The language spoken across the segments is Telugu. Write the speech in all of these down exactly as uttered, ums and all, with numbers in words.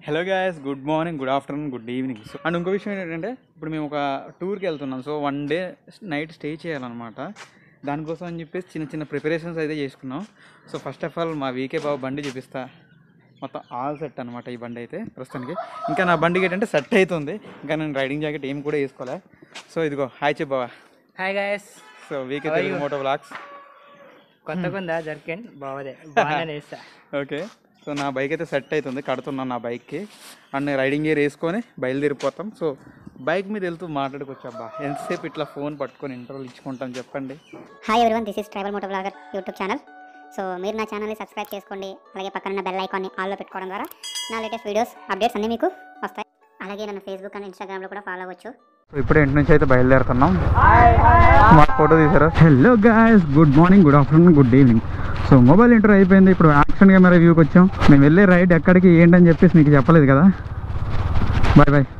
Hello guys, good morning, good afternoon, good evening. So and ఇంకో విషయం ఏంటంటే ఇప్పుడు మేము ఒక టూర్కి వెళ్తున్నాం. So one day night stay చేయాలన్నమాట. దానికోసం అని చెప్పేసి చిన్న చిన్న ప్రిపరేషన్స్ అయితే చేసుకున్నాం. సో ఫస్ట్ ఆఫ్ ఆల్ మా వీకే బాబు బండి చూపిస్తా. మొత్తం ఆల్ సెట్ అనమాట ఈ బండి అయితే ప్రస్తుతానికి. ఇంకా నా బండికి ఏంటంటే సెట్ అవుతుంది, ఇంకా నేను రైడింగ్ జాకెట్ ఏం కూడా వేసుకోలే. సో ఇదిగో హాయ్ చెప్పవా. Hi guys. So VK Telugu moto vlogs కొత్తగా ఉందా జర్కెన్ బాగుంది, బాగానే వేస్తా. ఓకే, సో నా బైక్ అయితే సెట్ అవుతుంది, కడుతున్నాను నా బైక్కి. అండ్ రైడింగ్ గేర్ వేసుకొని బయలుదేరిపోతాం. సో బైక్ మీద వెళ్తూ మాట్లాడుకోవచ్చబ్బా, ఎంతసేపు ఇట్లా ఫోన్ పట్టుకొని ఇంటర్వ్యూలు ఇచ్చుకుంటాం చెప్పండి. Hi everyone, this is tribal motovlogger YouTube channel. So మీరు నా ఛానల్ని సబ్స్క్రైబ్ చేసుకోండి, అలాగే పక్కన ఉన్న బెల్ ఐకాన్ని ఆల్లో పెట్టుకోవడం ద్వారా నా లేటెస్ట్ వీడియోస్ అప్డేట్స్ అన్నీ మీకు వస్తాయి. అలాగే నన్ను ఫేస్బుక్ అండ్ ఇన్స్టాగ్రామ్లో కూడా ఫాలో అవ్వచ్చు. సో ఇప్పుడు ఇంటి నుంచి అయితే బయలుదేరుతున్నాం. మా ఫోటో తీసారా? Hello guys, good morning, good afternoon, good evening. So mobile interview అయిపోయింది, ఇప్పుడు యాక్షన్ కెమెరా వ్యూకి వచ్చాం. మేము వెళ్ళే రైడ్ ఎక్కడికి ఏంటని చెప్పేసి మీకు చెప్పలేదు కదా. Bye bye.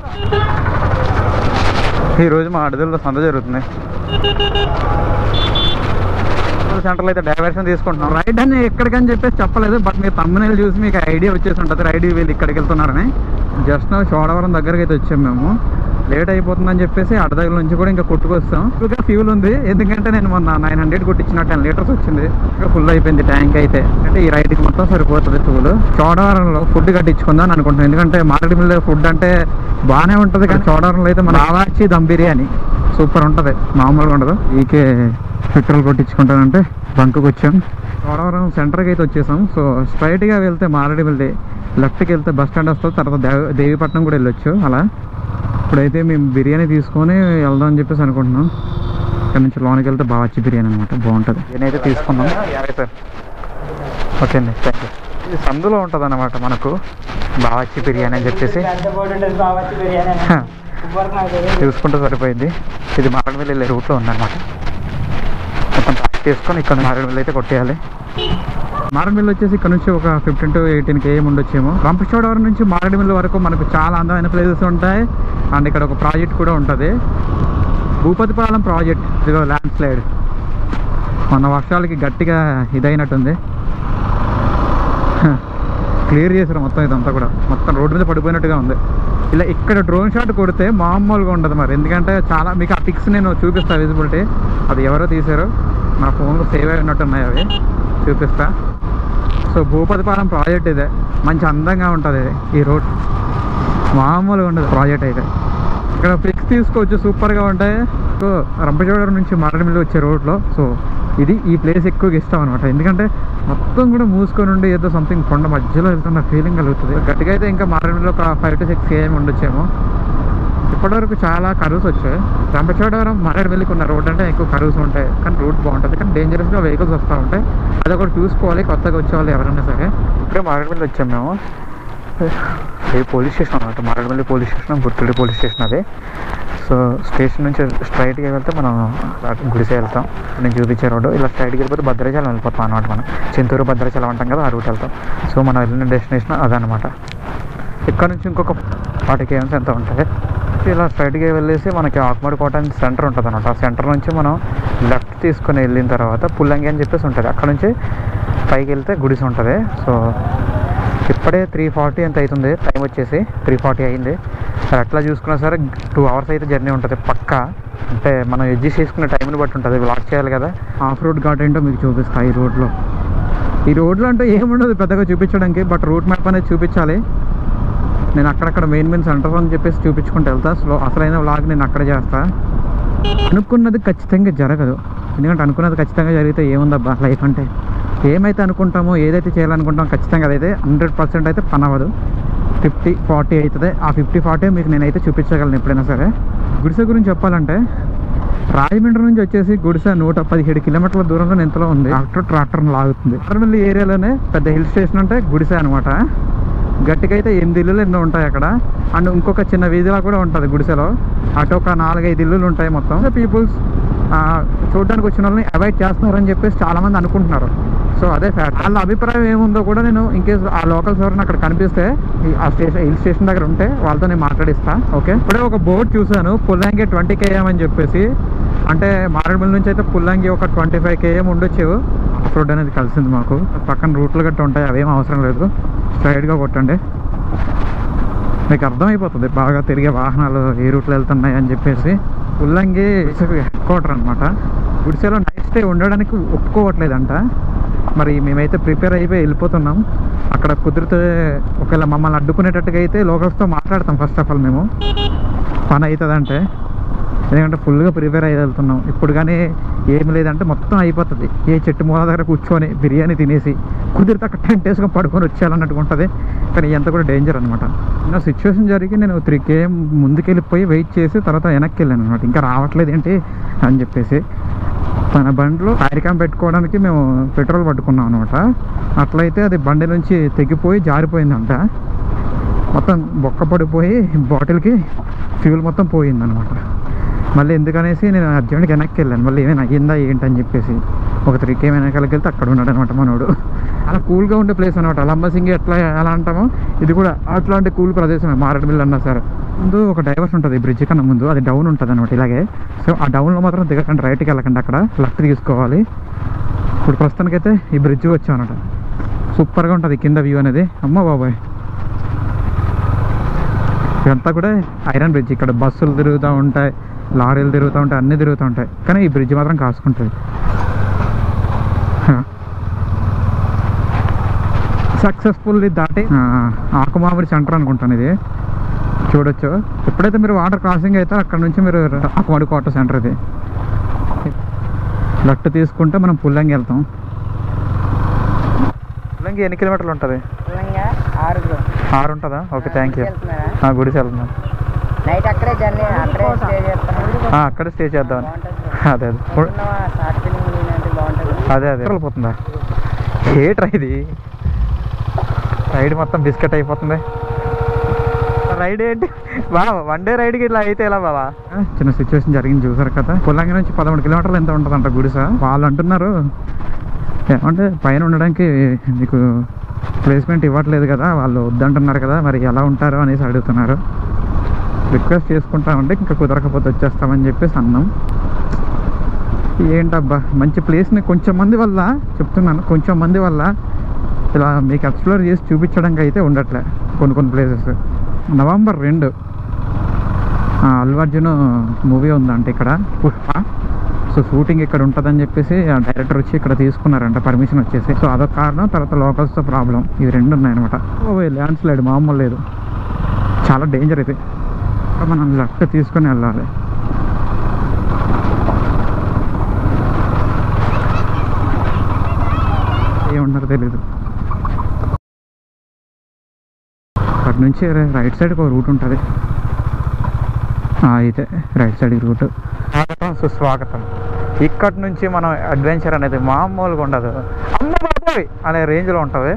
ఈరోజు మా అడవుల్లో సంత జరుగుతుంది. సెంటర్లో అయితే డైవర్షన్ తీసుకుంటున్నాం. రైడ్ అని ఎక్కడికని చెప్పేసి చెప్పలేదు, బట్ మీరు తమ్మునేలు చూసి మీకు ఐడియా వచ్చేసి ఉంటుంది రైడ్ వీళ్ళు ఇక్కడికి వెళ్తున్నారని. జస్ట్ చోడవరం దగ్గరికి అయితే వచ్చాం. మేము లేట్ అయిపోతుందని చెప్పేసి అడ్డ దగ్గర నుంచి కూడా ఇంకా కొట్టుకొస్తాం. ఇంకా ఫ్యూల్ ఉంది, ఎందుకంటే నేను మొన్న నైన్ హండ్రెడ్ కొట్టించిన టెన్ లీటర్స్ వచ్చింది, ఇంకా ఫుల్ అయిపోయింది ట్యాంక్ అయితే. అంటే ఈ రైడ్కి మొత్తం సరిపోతుంది ఫ్యూల్. చోడవరంలో ఫుడ్ కట్టించుకుందాం అనుకుంటున్నాను, ఎందుకంటే మార్కెట్ మిల్ ఫుడ్ అంటే బాగానే ఉంటుంది, కానీ చోడవరంలో అయితే మన ఆవాచి దమ్ బిర్యానీ సూపర్ ఉంటుంది, మామూలుగా ఉండదు. ఈకే పెట్రోల్ కొట్టించుకుంటానంటే బంకుకి వచ్చాం. చోడవరం సెంటర్కి అయితే వచ్చేసాం. సో స్ట్రైట్గా వెళ్తే మారేడుమిల్లి, లెఫ్ట్కి వెళ్తే బస్ స్టాండ్ వస్తుంది, తర్వాత దేవ దేవీపట్నం కూడా వెళ్ళొచ్చు. అలా ఇప్పుడైతే మేము బిర్యానీ తీసుకొని వెళ్దాం అని చెప్పేసి అనుకుంటున్నాం. ఇక్కడ నుంచి లోనికి వెళ్తే బావాచి బిర్యానీ అనమాట, బాగుంటుంది. బిర్యానీ అయితే తీసుకున్నాం. ఓకే అండి, థ్యాంక్ యూ. ఇది సందులో ఉంటుంది అన్నమాట మనకు బావాచి బిర్యానీ అని చెప్పేసి చూసుకుంటే సరిపోయింది. ఇది మారేడుమిల్లి వెళ్ళే రూట్లో ఉందన్నమాట. మొత్తం ప్యాక్ చేసుకొని ఇక్కడ మారేడుమిల్లి అయితే కొట్టేయాలి. మారేడుమిల్లి వచ్చేసి ఇక్కడ నుంచి ఒక ఫిఫ్టీన్ టు ఎయిటీన్ కేఎం ఉండొచ్చేమో. రంపచోడవరం నుంచి మారేడుమిల్లి వరకు మనకు చాలా అందమైన ప్లేసెస్ ఉంటాయి. అండ్ ఇక్కడ ఒక ప్రాజెక్ట్ కూడా ఉంటుంది, భూపతిపాలెం ప్రాజెక్ట్. ఇదిగో ల్యాండ్ స్లైడ్, మన వర్షాలకి గట్టిగా ఇదైనట్టుంది. క్లియర్ చేశారు మొత్తం ఇదంతా కూడా, మొత్తం రోడ్డు మీద పడిపోయినట్టుగా ఉంది. ఇలా ఇక్కడ డ్రోన్ షాట్ కొడితే మామూలుగా ఉండదు మరి, ఎందుకంటే చాలా మీకు ఆ పిక్స్ నేను చూపిస్తాను. విజిబిలిటీ అది ఎవరో తీశారు, నా ఫోన్లో సేవ్ అయి ఉన్నట్టున్నాయి, అవి చూపిస్తా. సో భూపతిపాలెం ప్రాజెక్ట్ ఇదే, మంచి అందంగా ఉంటుంది ఈ రోడ్, మామూలుగా ఉండదు ప్రాజెక్ట్ అయితే. ఇక్కడ పిక్స్ తీసుకోవచ్చు, సూపర్గా ఉంటాయి. సో రంపచోడవరం నుంచి మారేడుమిల్లి వచ్చే రోడ్లో సో ఇది ఈ ప్లేస్ ఎక్కువగా ఇష్టం అనమాట, ఎందుకంటే మొత్తం కూడా మూసుకొని ఉండి ఏదో సంథింగ్ కొండ మధ్యలో వెళ్తున్న ఫీలింగ్ కలుగుతుంది. గట్టిగా అయితే ఇంకా మారేడుమిల్లి ఒక ఫైవ్ టు సిక్స్ కేఎం ఉండొచ్చేమో. ఇప్పటివరకు చాలా కరువుస్ వచ్చాయి. రంపచోడవరం మారేడుమిల్లికి ఉన్న రోడ్ అంటే ఎక్కువ కరువుస్ ఉంటాయి, కానీ రూట్ బాగుంటుంది, కానీ డేంజరస్గా వెహికల్స్ వస్తూ ఉంటాయి. అదొకటి చూసుకోవాలి కొత్తగా వచ్చేవాళ్ళు ఎవరైనా సరే. ఇప్పుడే మారేడుమిల్లి వచ్చాము మేము. ఏ పోలీస్ స్టేషన్ అనమాట, మారేడుమిల్లి పోలీస్ స్టేషన్, గుర్తుడి పోలీస్ స్టేషన్ అది. సో స్టేషన్ నుంచి స్ట్రైట్గా వెళ్తే మనం గుడిసె వెళ్తాం. నేను చూపించే రోడ్డు ఇలా స్ట్రైట్కి వెళ్ళిపోతే భద్రాచలం వెళ్ళిపోతాం అనమాట. మనం చింతూరు భద్రాచలం అంటాం కదా, ఆ రూట్ వెళ్తాం. సో మనం వెళ్ళిన డెస్టినేషన్ అదనమాట. ఇక్కడ నుంచి ఇంకొక ఫార్టీ కేఎమ్స్ ఎంత ఉంటుంది. ఇలా స్ట్రైట్గా వెళ్ళేసి మనకి ఆకుమాడి కోట అని సెంటర్ ఉంటుంది అనమాట. ఆ సెంటర్ నుంచి మనం లెఫ్ట్ తీసుకొని వెళ్ళిన తర్వాత పుల్లంగి అని చెప్పేసి ఉంటుంది, అక్కడ నుంచి పైకి వెళ్తే గుడిసె ఉంటుంది. సో ఇప్పుడే త్రీ ఫార్టీ ఎంత అవుతుంది, టైం వచ్చేసి త్రీ ఫార్టీ అయింది. సరే అట్లా చూసుకున్నా సరే టూ అవర్స్ అయితే జర్నీ ఉంటుంది పక్కా. అంటే మనం అడ్జస్ట్ చేసుకునే టైంని బట్టి ఉంటుంది, వ్లాగ్ చేయాలి కదా. ఆఫ్ రోడ్ ఘాట్ ఏంటో మీకు చూపిస్తాను. ఈ రోడ్లో ఈ రోడ్లో అంటే ఏముండదు పెద్దగా చూపించడానికి, బట్ రూట్ మ్యాప్ అనేది చూపించాలి. నేను అక్కడక్కడ మెయిన్ మెయిన్ సెంటర్స్ అని చెప్పేసి చూపించుకుంటూ వెళ్తా. స్లో అసలైన వ్లాగ్ నేను అక్కడే చేస్తా. అనుకున్నది ఖచ్చితంగా జరగదు, ఎందుకంటే అనుకున్నది ఖచ్చితంగా జరిగితే ఏముందబ్బా లైఫ్ అంటే. ఏమైతే అనుకుంటామో, ఏదైతే చేయాలనుకుంటామో ఖచ్చితంగా అదైతే హండ్రెడ్ పర్సెంట్ అయితే పని అవ్వదు. ఫిఫ్టీ ఫార్టీ అవుతుంది, ఆ ఫిఫ్టీ ఫార్టీ మీకు నేనైతే చూపించగలను ఎప్పుడైనా సరే. గుడిసె గురించి చెప్పాలంటే రాజమండ్రి నుంచి వచ్చేసి గుడిసె నూట పదిహేడు కిలోమీటర్ల దూరంలో ఎంతలో ఉంది. ట్రాక్టర్ ట్రాక్టర్ని లాగుతుంది. మారేడుమిల్లి ఏరియాలోనే పెద్ద హిల్ స్టేషన్ అంటే గుడిసె అనమాట. గట్టిగా అయితే ఎనిమిది ఇల్లులు ఎన్నో ఉంటాయి అక్కడ. అండ్ ఇంకొక చిన్న వీధిలా కూడా ఉంటుంది గుడిసెలో. అటు ఒక నాలుగైదు ఇల్లులు ఉంటాయి మొత్తం. పీపుల్స్ చూడడానికి వచ్చిన వాళ్ళని అవాయిడ్ చేస్తున్నారని చెప్పేసి చాలామంది అనుకుంటున్నారు. సో అదే ఫ్యాక్ట్. వాళ్ళ అభిప్రాయం ఏముందో కూడా నేను ఇన్కేస్ ఆ లోకల్స్ ఎవరైనా అక్కడ కనిపిస్తే ఆ స్టేషన్ హిల్ స్టేషన్ దగ్గర ఉంటే వాళ్ళతో నేను మాట్లాడిస్తా. ఓకే, ఇప్పుడే ఒక బోర్డు చూశాను, పుల్లంగి ట్వంటీ కేఎం అని చెప్పేసి. అంటే మారేడుమిల్లి నుంచి అయితే పుల్లంగి ఒక ట్వంటీ ఫైవ్ కేఎం ఉండొచ్చు. ఆఫ్ రోడ్ అనేది కలిసింది మాకు. పక్కన రూట్లు గట్ట ఉంటాయి, అవేం అవసరం లేదు, స్ట్రైట్గా కొట్టండి. మీకు అర్థమైపోతుంది బాగా తిరిగే వాహనాలు ఏ రూట్లో వెళ్తున్నాయి అని చెప్పేసి. ఉల్లంగి హెడ్ క్వార్టర్ అనమాట. గుడిసెలో నైట్ స్టే ఉండడానికి ఒప్పుకోవట్లేదంట. మరి మేమైతే ప్రిపేర్ అయిపోయి వెళ్ళిపోతున్నాం. అక్కడ కుదిరితే ఒకవేళ మమ్మల్ని అడ్డుకునేటట్టుగా అయితే లోకల్స్తో మాట్లాడతాం ఫస్ట్ ఆఫ్ ఆల్ మేము, పని అవుతుందంటే. ఎందుకంటే ఫుల్గా ప్రిపేర్ అయ్యి వెళ్తున్నాం. ఇప్పుడు కానీ ఏమి లేదంటే మొత్తం అయిపోతుంది. ఏ చెట్టు మూల దగ్గర కూర్చొని బిర్యానీ తినేసి కుదిరితే అక్కడ టెంట్ వేసుకొని పడుకొని వచ్చేయాలన్నట్టుగా ఉంటుంది. కానీ ఎంత కూడా డేంజర్ అనమాట. నా సిచ్యువేషన్ జరిగి నేను త్రీ కేఎం ముందుకెళ్ళిపోయి వెయిట్ చేసి తర్వాత వెనక్కి వెళ్ళాను అనమాట. ఇంకా రావట్లేదు ఏంటి అని చెప్పేసి తన బండిలో టైర్ క్యాంప్ పెట్టుకోవడానికి మేము పెట్రోల్ పట్టుకున్నాం అనమాట. అట్లయితే అది బండి నుంచి తెగిపోయి జారిపోయిందంట. మొత్తం బొక్క పడిపోయి బాటిల్కి ఫ్యూల్ మొత్తం పోయిందనమాట. మళ్ళీ ఎందుకనేసి నేను అర్జెంట్గా వెనక్కి వెళ్ళాను. మళ్ళీ ఏమైనా అయ్యిందా ఏంటని చెప్పేసి ఒక త్రీ కేఎం వెనకాలకి వెళ్తే అక్కడ ఉన్నాడు అనమాట మనోడు. అలా కూల్గా ఉండే ప్లేస్ అనమాట. లంబసింగి ఎట్లా ఎలా అంటామో ఇది కూడా అట్లాంటి కూల్ ప్రదేశమే. మారేడుమిల్లి అన్నా సరే ముందు ఒక డైవర్స్ ఉంటుంది బ్రిడ్జ్ కన్నా ముందు, అది డౌన్ ఉంటుంది అనమాట ఇలాగే. సో ఆ డౌన్లో మాత్రం దిగకండి, రైట్కి వెళ్ళకండి, అక్కడ లెఫ్ట్ తీసుకోవాలి. ఇప్పుడు ప్రస్తుతానికైతే ఈ బ్రిడ్జ్ వచ్చాం అనమాట. సూపర్గా ఉంటుంది కింద వ్యూ అనేది. అమ్మ బాబాయ్, ఇదంతా కూడా ఐరన్ బ్రిడ్జ్. ఇక్కడ బస్సులు తిరుగుతూ ఉంటాయి, లారీలు తిరుగుతూ ఉంటాయి, అన్నీ తిరుగుతూ ఉంటాయి. కానీ ఈ బ్రిడ్జ్ మాత్రం కాసుకుంటుంది. సక్సెస్ఫుల్లీ దాటి ఆకుమామిడి సెంటర్ అనుకుంటాను ఇది, చూడొచ్చు. ఎప్పుడైతే మీరు వాటర్ క్రాసింగ్ అయితే అక్కడ నుంచి మీరు ఆకుమామిడి కోట సెంటర్ ఇది. లెఫ్ట్ తీసుకుంటే మనం పుల్లంగి వెళ్తాం. పుల్లంగి ఎన్ని కిలోమీటర్లు ఉంటుంది? ఆరు ఉంటుందా? Okay, thank you. గుడిసి వెళ్తున్నాం. నైట్ అక్కడే జర్నీ, అక్కడే స్టే చేస్తాం. అక్కడే స్టే చేద్దామని. అదే అదే అదే అదే పోతుందా ఏట్రా ఇది? రైడ్ మొత్తం బిస్కెట్ అయిపోతుంది. రైడ్ ఏంటి బాబా, వన్ డే రైడ్కి ఇట్లా అయితే ఎలా బాబా? చిన్న సిచ్యువేషన్ జరిగింది చూసారు కదా. పుల్లంగి నుంచి పదమూడు కిలోమీటర్లు ఎంత ఉంటుందంట గుడిస. వాళ్ళు అంటున్నారు ఏమంటే పైన ఉండడానికి మీకు ప్లేస్మెంట్ ఇవ్వట్లేదు కదా, వాళ్ళు వద్దంటున్నారు కదా, మరి ఎలా ఉంటారు అనేసి అడుగుతున్నారు. రిక్వెస్ట్ చేసుకుంటామంటే ఇంకా కుదరకపోతే వచ్చేస్తామని చెప్పేసి అన్నాం. ఏంటబ్బా, మంచి ప్లేస్ని కొంచెం మంది వల్ల చెప్తున్నాను, కొంచెం మంది వల్ల ఇలా మీకు ఎక్స్ప్లోర్ చేసి చూపించడానికి అయితే ఉండట్లే కొన్ని కొన్ని ప్లేసెస్. నవంబర్ రెండు అల్లు అర్జున్ మూవీ ఉందంటే ఇక్కడ పుష్ప. సో షూటింగ్ ఇక్కడ ఉంటుందని చెప్పేసి ఆ డైరెక్టర్ వచ్చి ఇక్కడ తీసుకున్నారంట పర్మిషన్ వచ్చేసి. సో అదొక కారణం, తర్వాత లోకల్స్తో ప్రాబ్లం, ఇవి రెండు ఉన్నాయన్నమాట. ఓ ల్యాండ్ స్లైడ్ మామూలు లేదు, చాలా డేంజర్ ఇది. మనం లెఫ్ట్ తీసుకొని వెళ్ళాలి. ఏముంటారో తెలీదు. అక్కడి నుంచి రైట్ సైడ్కి ఒక రూట్ ఉంటుంది, అయితే రైట్ సైడ్ రూట్. స్వాగతం సుస్వాగతం. ఇక్కడి నుంచి మనం అడ్వెంచర్ అనేది మామూలుగా ఉండదు, అమ్మ బాబోయ్ అనే రేంజ్లో ఉంటుంది.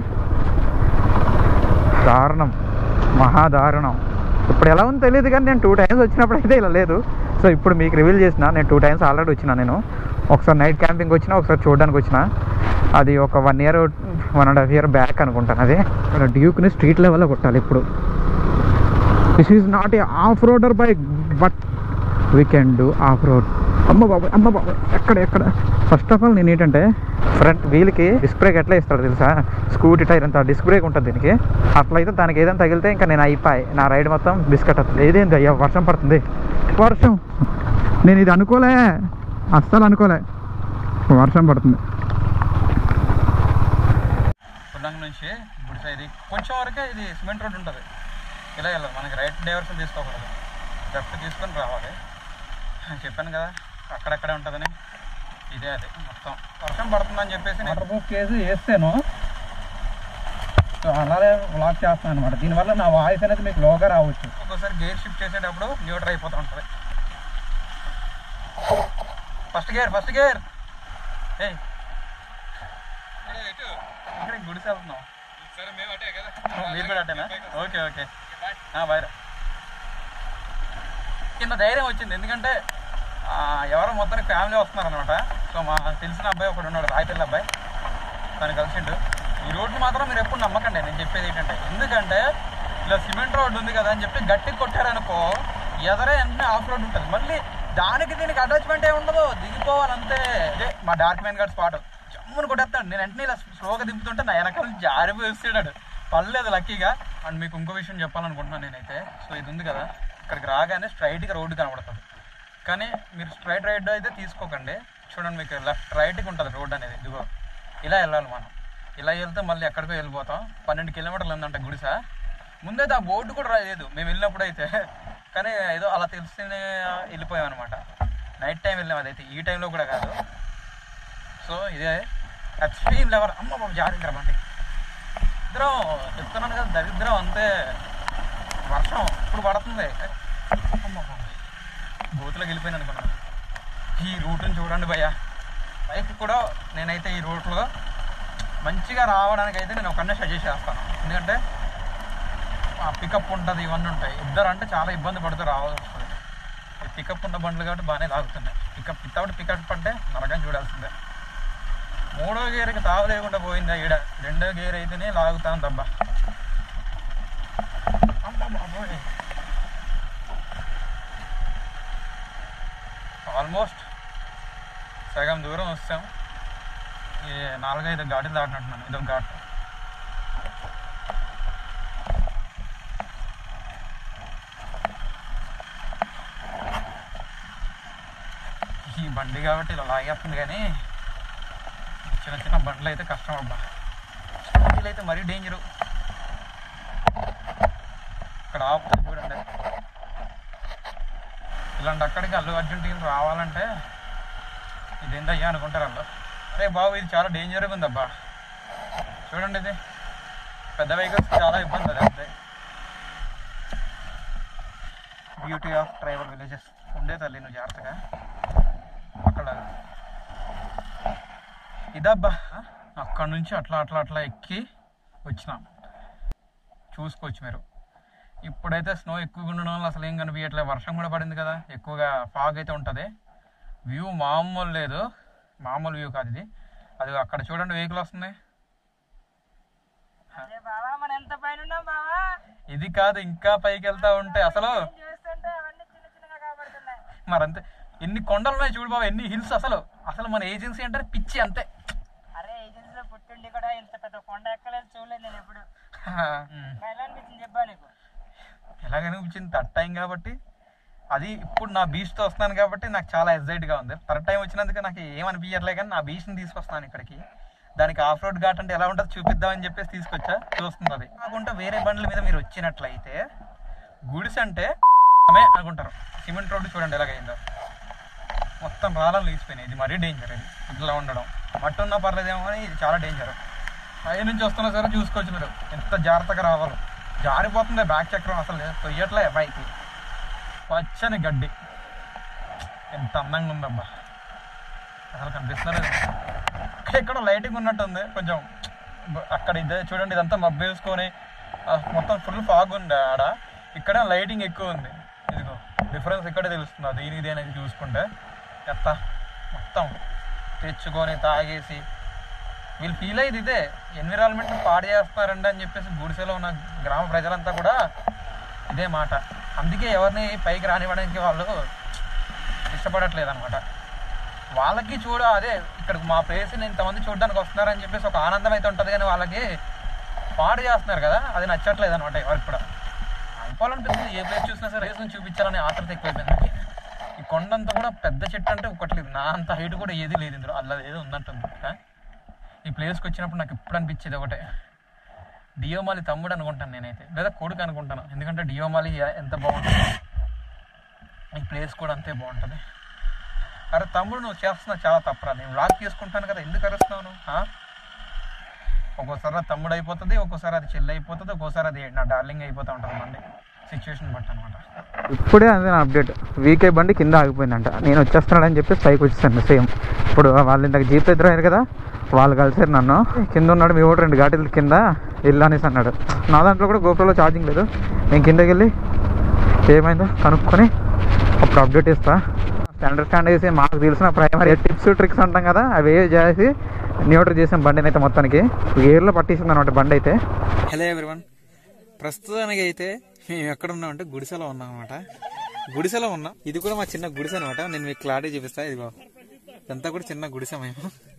దారుణం, మహాదారుణం. ఇప్పుడు ఎలా ఉందో తెలియదు కానీ నేను టూ టైమ్స్ వచ్చినప్పుడు అయితే ఇలా లేదు. సో ఇప్పుడు మీకు రివీల్ చేసిన, నేను టూ టైమ్స్ ఆల్రెడీ వచ్చిన. నేను ఒకసారి నైట్ క్యాంపింగ్ వచ్చిన, ఒకసారి చూడడానికి వచ్చిన. అది ఒక one year one and half year back అనుకుంటాను. అది ఇక్కడ డ్యూక్ని స్ట్రీట్ లెవెల్లో కొట్టాలి ఇప్పుడు. This is not a off roader bike, but we can do off road. అమ్మ బాబాయ్, అమ్మ బాబాయ్, ఎక్కడ ఎక్కడ ఫస్ట్ ఆఫ్ ఆల్ నేను ఏంటంటే ఫ్రంట్ వీల్కి డిస్క్ బ్రేక్ ఎట్లా ఇస్తాడు తెలుసా? స్కూటీ టైర్ అంతా డిస్క్ బ్రేక్ ఉంటుంది దీనికి. అట్లయితే దానికి ఏదైనా తగిలితే ఇంకా నేను అయిపోయి, నా రైడ్ మొత్తం బిస్కెట్ అవుతుంది. ఏదేంది అయ్యా, వర్షం పడుతుంది, వర్షం. నేను ఇది అనుకోలే, అస్సలు అనుకోలే, వర్షం పడుతుంది. పుల్లంగి నుంచి గుడిస ఇది కొంచెం వరకే, ఇది సిమెంట్ రోడ్ ఉంటుంది. ఇలా వెళ్ళాలి, మనకి రైట్ డైవర్షన్ తీసుకోకూడదు, లెఫ్ట్ తీసుకొని రావాలి. చెప్పాను కదా అక్కడక్కడే ఉంటుందని. ఇదే అది మొత్తం వర్షం పడుతుందని చెప్పేసి వాటర్ ప్రూఫ్ కేసు వేస్తాను. సో అలాగే బ్లాక్ చేస్తాను అనమాట. దీనివల్ల నా వాయిస్ అనేది మీకు లోగా రావచ్చు. ఒక్కోసారి గేర్ షిఫ్ట్ చేసేటప్పుడు న్యూట్రల్ అయిపోతూ ఉంటుంది. ఫస్ట్ గేర్ ఫస్ట్ గేర్ ఏ ఇక్కడ గుడిసి వెళ్తున్నాం. మీరు కూడా అట్టేనా? Okay okay bye. కింద ధైర్యం వచ్చింది, ఎందుకంటే ఎవరో మొత్తానికి ఫ్యామిలీ వస్తున్నారు అనమాట. సో మా తెలిసిన అబ్బాయి ఒకడు ఉన్నాడు, రాయపల్లి అబ్బాయి, తను కలిసిండు. ఈ రోడ్డు మాత్రం మీరు ఎప్పుడు నమ్మకండి, నేను చెప్పేది ఏంటంటే, ఎందుకంటే ఇలా సిమెంట్ రోడ్డు ఉంది కదా అని చెప్పి గట్టిగా కొట్టారనుకో, ఎదరే వెంటనే ఆఫ్ రోడ్ ఉంటుంది. మళ్ళీ దానికి దీనికి అటాచ్మెంట్ ఏమి ఉండదు, దిగిపోవాలంతే. అదే మా డార్క్ మ్యాన్ గార్డ్ స్పాట్, జమ్మును కొట్టేస్తాడు. నేను వెంటనే ఇలా స్లోగా దింపుతుంటే నా వెనకాల జారిపోయి వస్తాడు. పర్లేదు లక్కీగా. అండ్ మీకు ఇంకో విషయం చెప్పాలనుకుంటున్నాను నేనైతే. సో ఇది ఉంది కదా, ఇక్కడికి రాగానే స్ట్రైట్గా రోడ్డు కనబడుతుంది. కానీ మీరు స్ట్రైట్ రైడ్ అయితే తీసుకోకండి. చూడండి మీకు లెఫ్ట్ రైట్కి ఉంటుంది రోడ్ అనేది. ఇదిగో ఇలా వెళ్ళాలి మనం. ఇలా వెళ్తే మళ్ళీ ఎక్కడికో వెళ్ళిపోతాం. పన్నెండు కిలోమీటర్లు ఉందంట గుడిస. ముందైతే ఆ బోర్డు కూడా రాలేదు మేము వెళ్ళినప్పుడు అయితే. కానీ ఏదో అలా తెలిసి వెళ్ళిపోయాం అనమాట. నైట్ టైం వెళ్ళాం, అదైతే ఈ టైంలో కూడా కాదు. సో ఇదే ఎక్స్ట్రీమ్ లెవెల్. అమ్మ బాబు జాగ్రత్త బండి. దరిద్రం చెప్తున్నాను కదా, దరిద్రం అంతే. వర్షం ఇప్పుడు పడుతుంది. అమ్మ బాబు బూతులోకి వెళ్ళిపోయింది అనుకున్నాను. ఈ రూట్ని చూడండి భయ్య. బైక్ కూడా నేనైతే ఈ రూట్లో మంచిగా రావడానికి అయితే నేను ఒకనే సజెస్ట్ చేస్తాను. ఎందుకంటే పికప్ ఉంటుంది, ఇవన్నీ ఉంటాయి. ఇద్దరు అంటే చాలా ఇబ్బంది పడుతూ రావాల్సి వస్తుంది. పికప్ ఉన్న బండ్లు కాబట్టి బాగానే లాగుతున్నాయి. పికప్ వితౌట్ పికప్ అంటే నరకం చూడాల్సిందే. మూడో గేర్కి తావు లేకుండా పోయిందా ఈడ. రెండో గేర్ అయితేనే లాగుతాను దబ్బా. ఆల్మోస్ట్ సగం దూరం వస్తాం. ఈ నాలుగైదు ఘాట్లు దాటినట్టున్నాను. ఇదొక ఘాట్. ఈ బండి కాబట్టి ఇలా లాగేస్తుంది. కానీ చిన్న చిన్న బండ్లు అయితే కష్టం అబ్బా. స్కూటీలు అయితే మరీ డేంజరు. ఇక్కడ ఆపుతుంది చూడండి. ఇలాంటి అక్కడికి అల్లు అర్జున్ టీం రావాలంటే ఇదేందయ్యా అనుకుంటారు వాళ్ళు. అరే బాబు ఇది చాలా డేంజర్గా ఉందబ్బా. చూడండి ఇది పెద్ద వెహికల్స్ చాలా ఇబ్బంది. అది అంతే బ్యూటీ ఆఫ్ ట్రైబల్ విలేజెస్. ఉండే తల్లి నువ్వు జాగ్రత్తగా. అక్కడ ఇదబ్బా. అక్కడ నుంచి అట్లా అట్లా అట్లా ఎక్కి వచ్చినాం. చూసుకోవచ్చు మీరు. ఇప్పుడైతే స్నో ఎక్కువగా ఉండడం వల్ల అసలు ఏం కనిపించట్లేదు. వర్షం కూడా పడింది కదా, ఎక్కువగా ఫాగ్ అయితే ఉంటుంది. వ్యూ మామూలు లేదు, మామూలు వ్యూ కాదు ఇది. అది అక్కడ చూడండి వెహికల్ వస్తుంది. ఇది కాదు ఇంకా పైకి వెళ్తా ఉంటే అసలు మరంతే. ఎన్ని కొండలు ఉన్నాయి చూడు బాబా, ఎన్ని హిల్స్. అసలు అసలు మన ఏజెన్సీ అంటే పిచ్చి అంతే. అరే ఏజెన్సీలో పుట్టిండి కూడా ఇంత పెద్ద కొండ ఎక్కలేదు, చూడలేదు నేను ఎప్పుడు. ఎలా అనిపించింది చెప్పా నీకు? ఎలాగనిపించింది థర్డ్ టైం కాబట్టి. అది ఇప్పుడు నా బీచ్తో వస్తున్నాను కాబట్టి నాకు చాలా ఎగ్జైట్గా ఉంది. థర్డ్ టైం వచ్చినందుకు నాకు ఏమనిపించట్లే, కానీ నా బీచ్ని తీసుకొస్తున్నాను ఇక్కడికి. దానికి ఆఫ్ రోడ్ ఘాట్ అంటే ఎలా ఉంటుందో చూపిద్దామని చెప్పేసి తీసుకొచ్చా. చూస్తుంది అది కాకుండా వేరే బండ్ల మీద మీరు వచ్చినట్లయితే గుడిసె అంటే అనుకుంటారు. సిమెంట్ రోడ్డు చూడండి ఎలాగైందో, మొత్తం రాళ్ళని లేచిపోయినాయి. ఇది మరీ డేంజర్. ఇది ఇట్లా ఉండడం. మట్టి ఉన్నా పర్లేదేమో కానీ ఇది చాలా డేంజర్. పై నుంచి వస్తున్నా సరే చూసుకోవచ్చు మీరు ఎంత జాగ్రత్తగా రావాలో. జారిపోతుంది బ్యాక్ చక్రం, అసలు తొయ్యట్లే బైక్. పచ్చని గడ్డి ఎంత అందంగా ఉందబ్బా, అసలు కనిపిస్తలేదు. ఇక్కడ లైటింగ్ ఉన్నట్టుంది కొంచెం. అక్కడ ఇదే చూడండి, ఇదంతా మబ్బు వేసుకొని మొత్తం ఫుల్ ఫాగ్ ఉంది ఆడ. ఇక్కడ లైటింగ్ ఎక్కువ ఉంది. ఇదిగో డిఫరెన్స్ ఇక్కడే తెలుస్తుంది. అది ఇది అనేది చూసుకుంటే ఎత్త మొత్తం తెచ్చుకొని తాగేసి వీళ్ళు ఫీల్ అయ్యేది ఇదే. ఎన్విరాన్మెంట్ పాడు చేస్తున్నారండి అని చెప్పేసి గుడిసెలో ఉన్న గ్రామ ప్రజలంతా కూడా ఇదే మాట. అందుకే ఎవరిని పైకి రానివ్వడానికి వాళ్ళు ఇష్టపడట్లేదు అనమాట. వాళ్ళకి చూడ అదే ఇక్కడ మా ప్లేస్ని ఇంతమంది చూడడానికి వస్తున్నారని చెప్పేసి ఒక ఆనందం అయితే ఉంటుంది, కానీ వాళ్ళకి పాడు చేస్తున్నారు కదా, అది నచ్చట్లేదు అనమాట ఎవరికి కూడా. అనుకోవాలనిపిస్తుంది ఏ ప్లేస్ చూసినా సరే ప్లేస్ని చూపించాలని ఆత్రత ఎక్కువైపోయింది. ఈ కొండంతా కూడా పెద్ద చెట్టు అంటే ఒకట్లేదు, నా అంత హైట్ కూడా ఏది లేదు ఇందులో. అలా ఏదో ఉందంటుంది. ఈ ప్లేస్కి వచ్చినప్పుడు నాకు ఎప్పుడు అనిపించేది ఒకటే, డియోమాలి తమ్ముడు అనుకుంటాను నేనైతే, లేదా కొడుకు అనుకుంటాను. ఎందుకంటే డియోమాలి ఎంత బాగుంటుంది, ఈ ప్లేస్ కూడా అంతే బాగుంటుంది. అరే తమ్ముడు నువ్వు చేస్తున్నావు చాలా తప్పరా, నేను లాక్ చేసుకుంటాను కదా, ఎందుకు అరుస్తున్నావు? ఒక్కోసారి అది తమ్ముడు అయిపోతుంది, ఒక్కోసారి అది చెల్లి అయిపోతుంది, ఒక్కోసారి అది నా డార్లింగ్ అయిపోతూ ఉంటుంది. మండి సిచ్యువేషన్ బట్టి అనమాట. ఇప్పుడే అదే నా అప్డేట్, వీకే బండి కింద ఆగిపోయిందంట. నేను వచ్చేస్తున్నాడని చెప్పేసి పైకి వచ్చేసాను సేమ్. ఇప్పుడు వాళ్ళు ఇంతకు జీప్ ఎదురు అయ్యారు కదా, వాళ్ళు కలిసారు నన్ను. కింద ఉన్నాడు మీ ఓటు రెండు ఘాటీల కింద వెళ్ళి అనేసి అన్నాడు. నా దాంట్లో కూడా గోప్రోలో ఛార్జింగ్ లేదు. నేను కిందకి వెళ్ళి ఏమైందో కనుక్కొని అప్పుడు అప్డేట్ ఇస్తా. అండర్స్టాండ్ చేసి మాకు తెలిసిన ప్రైమరీ టిప్స్ ట్రిక్స్ అంటాం కదా, అవి చేసి న్యూట్రల్ చేసాం బండిని అయితే. మొత్తానికి గేర్లో పట్టేసింది అనమాట బండి అయితే. హలో ఎవ్రీవన్, ప్రస్తుతానికి అయితే మేము ఎక్కడ ఉన్నాం అంటే గుడిసెలో ఉన్నాం అనమాట. గుడిసెలో ఉన్నాం. ఇది కూడా మా చిన్న గుడిసె అనమాట. నేను మీకు క్లారిటీ చూపిస్తా. ఇదిగో ఇదంతా కూడా చిన్న గుడిసె. మేము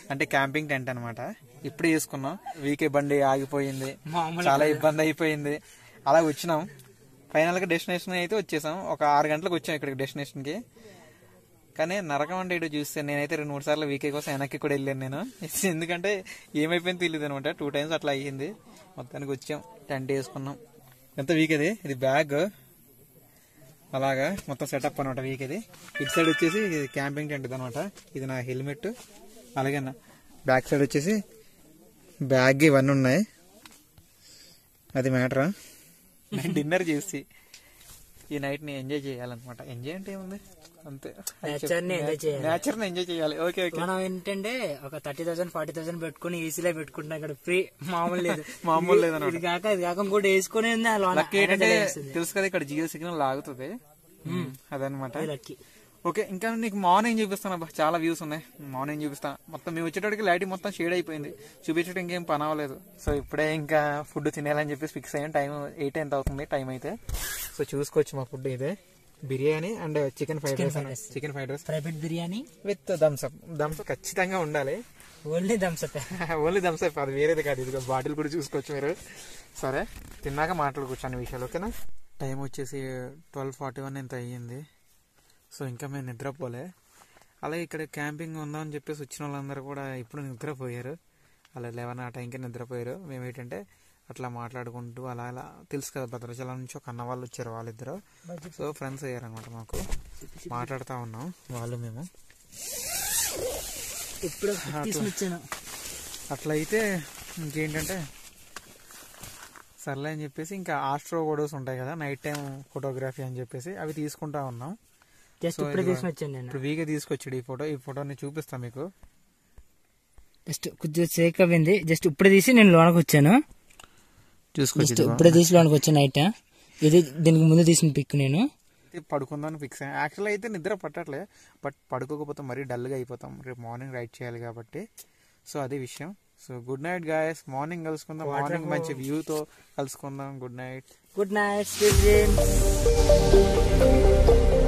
అంటే క్యాంపింగ్ టెంట్ అనమాట. ఇప్పుడే తీసుకున్నాం. వీకే బండి ఆగిపోయింది, చాలా ఇబ్బంది అయిపోయింది. అలా వచ్చినాం. ఫైనల్ గా డెస్టినేషన్ అయితే వచ్చేసాం. ఒక ఆరు గంటలకు వచ్చాం ఇక్కడికి డెస్టినేషన్ కి. కానీ నరకం అంటే ఇటు చూస్తే నేనైతే రెండు మూడు సార్లు వీకే కోసం వెనక్కి కూడా వెళ్ళాను నేను. ఎందుకంటే ఏమైపోయింది తెలియదు అనమాట. టూ టైమ్స్ అట్లా అయ్యింది. మొత్తానికి వచ్చాం, టెంట్ వేసుకున్నాం. ఎంత వీక్ అది, ఇది బ్యాగ్ అలాగా మొత్తం సెటప్ అనమాట వీక్ ఇది. ఇటు సైడ్ వచ్చేసి క్యాంపింగ్ టెంట్ అనమాట. ఇది నా హెల్మెట్. అలాగే నా బ్యాక్ సైడ్ వచ్చేసి బ్యాగ్ ఇవన్నీ ఉన్నాయి. అది మ్యాటరా. నేను డిన్నర్ చేసి ఈ నైట్ ని ఎంజాయ్ చేయాలన్నమాట. ఎంజాయ్ అంటే ఏముంది, అంతే, నేచర్ ని ఎంజాయ్ చేయాలి. Okay okay. మనం ఏంటంటే ఒక థర్టీ థౌసండ్ ఫార్టీ థౌసండ్ పెట్టుకుని ఏసీలో పెట్టుకుంటున్నాం. ఇక్కడ ఫ్రీ మామూలు లేదు మామూలు లేదు. ఇది కాక ఇది కాక ఇంకోటి వేసుకుని తెలుసు కదా, ఇక్కడ జియో సిగ్నల్ లాగుతుంది. అదనమాట లక్కీ. ఓకే, ఇంకా నీకు మార్నింగ్ చూపిస్తాను. అబ్బా చాలా వ్యూస్ ఉన్నాయి. మార్నింగ్ చూపిస్తాను. మొత్తం మేము వచ్చేటప్పటికి లైటింగ్ మొత్తం షేడ్ అయిపోయింది. చూపించడం ఇంకేం పని అవ్వలేదు. సో ఇప్పుడే ఇంకా ఫుడ్ తినేయాలని చెప్పేసి ఫిక్స్ అయ్యాం. టైం ఎయిట్ ఎంత అవుతుంది టైం అయితే. సో చూసుకోవచ్చు మా ఫుడ్ ఇదే. Biryani and chicken fried rice. Chicken fried rice private biryani with Thums Up. Thums Up ఖచ్చితంగా ఉండాలి. Only Thums Up. ఓన్లీ థమ్స్అప్, అది వేరేది కాదు. ఇది బాటిల్ కూడా చూసుకోవచ్చు మీరు. సరే, తిన్నాక మాట్లాడుకోవచ్చు అన్ని విషయాలు. ఓకేనా. టైం వచ్చేసి ట్వెల్వ్ ఫార్టీ వన్ ఎంత అయ్యింది. సో ఇంకా మేము నిద్రపోలే. అలాగే ఇక్కడ క్యాంపింగ్ ఉందామని చెప్పేసి వచ్చిన వాళ్ళందరూ కూడా ఇప్పుడు నిద్రపోయారు. అలా లెవెన్ ఆ టైంకి నిద్రపోయారు. మేము ఏంటంటే అట్లా మాట్లాడుకుంటూ అలా అలా తెలుసు కదా, భద్రాచలం నుంచి ఒక అన్న వాళ్ళు వచ్చారు. వాళ్ళిద్దరు సో ఫ్రెండ్స్ అయ్యారు అనమాట మాకు. మాట్లాడుతూ ఉన్నాం వాళ్ళు మేము. ఇప్పుడు అట్లా అయితే ఇంకేంటంటే సర్లే అని చెప్పేసి ఇంకా ఆస్ట్రో ఫోటోస్ ఉంటాయి కదా, నైట్ టైం ఫోటోగ్రఫీ అని చెప్పేసి అవి తీసుకుంటా ఉన్నాం. జస్ట్ ఇప్పుడే తీసుకుని వచ్చాను నేను. ఇప్పుడు వీగా తీసుకొచ్చాడు ఈ ఫోటో. ఈ ఫోటోని చూపిస్తా మీకు. జస్ట్ కొంచెం సేక్ అయింది. జస్ట్ ఇప్పుడే తీసి నేను లోనకి వచ్చాను. చూసుకోవచ్చు. ఇప్పుడే తీసి లోనకి వచ్చాను నైట్. ఇది దీనికి ముందు తీసిన పిక్ నేను. పడుకుందామని ఫిక్స్ అయ్యాను. యాక్చువల్ అయితే నిద్ర పట్టట్లే, బట్ పడుకోకపోతే మరీ డల్గా అయిపోతాం. రేపు మార్నింగ్ రైడ్ చేయాలి కాబట్టి. సో అదే విషయం. So good night guys. Morning కలుసుకుందాం. మార్నింగ్ మంచి వ్యూతో కలుసుకుందాం. Good night. Good night.